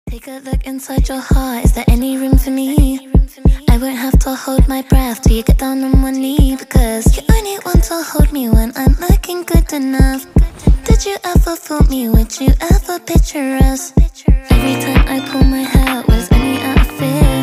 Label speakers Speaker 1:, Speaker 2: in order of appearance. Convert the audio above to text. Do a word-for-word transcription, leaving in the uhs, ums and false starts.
Speaker 1: Take a look inside your heart, is there any room for me? I won't have to hold my breath till you get down on one knee, because you only want to hold me when I'm looking good enough. Did you ever fool me? Would you ever picture us? Every time I pull my hair, was only out of fear.